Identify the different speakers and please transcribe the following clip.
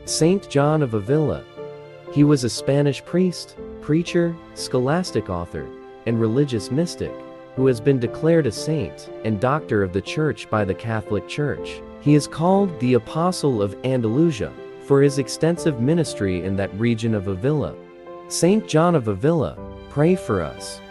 Speaker 1: Saint John of Avila. He was a Spanish priest, preacher, scholastic author, and religious mystic, who has been declared a saint and doctor of the Church by the Catholic Church. He is called the Apostle of Andalusia for his extensive ministry in that region of Avila. Saint John of Avila, pray for us.